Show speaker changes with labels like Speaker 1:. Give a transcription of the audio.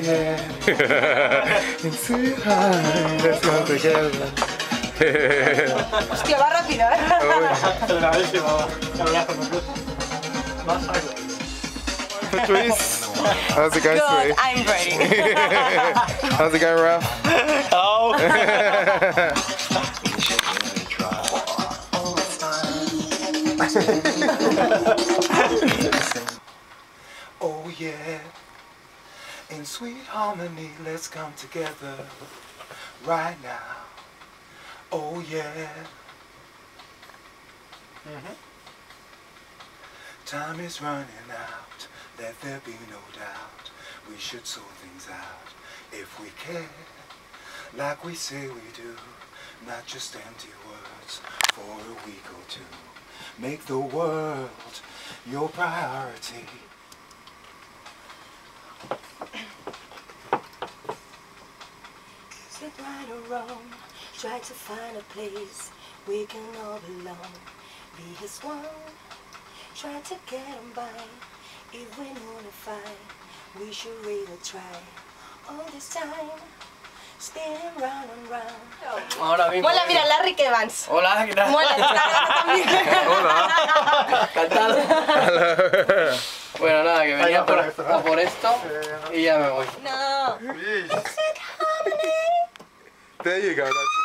Speaker 1: yeah. In sweet home, let's come together.
Speaker 2: Hostia, va rápido, ¿eh?
Speaker 3: Aceleradísimo. Más algo.
Speaker 1: Patrice, how's it going,
Speaker 2: Good,
Speaker 1: sweetie?
Speaker 2: I'm ready.
Speaker 1: How's it going, Ralph?
Speaker 3: Hello.
Speaker 1: Oh yeah, in sweet harmony, let's come together right now. Oh yeah. Time is running out, let there be no doubt. We should sort things out if we care, like we say we do. Not just empty words for a week or two. Make the world your priority.
Speaker 2: Is it right or wrong? Try to find a place we can all belong. Be as one. Try to get on by. If we notify, we should really try. All this time, spinning round and round.
Speaker 3: Ahora mismo.
Speaker 2: Mola, mira, Larry Evans.
Speaker 3: Hola, ¿qué tal?
Speaker 2: Mola, está grabando también.
Speaker 3: Encantado. Bueno, nada, que venía a por esto y ya me voy.
Speaker 2: No.
Speaker 1: There you go. That's